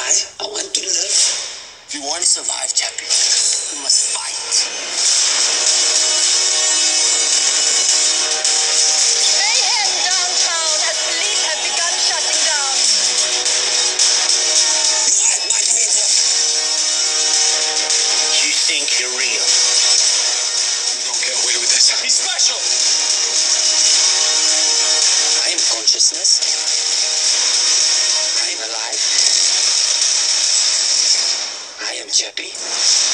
die. I want to live. If you want to survive, Chappie, you must fight. Mayhem downtown as police have begun shutting down. You had my paper. You think you're real. You don't get away with this. He's special. I am consciousness. I am alive. I am Chappie.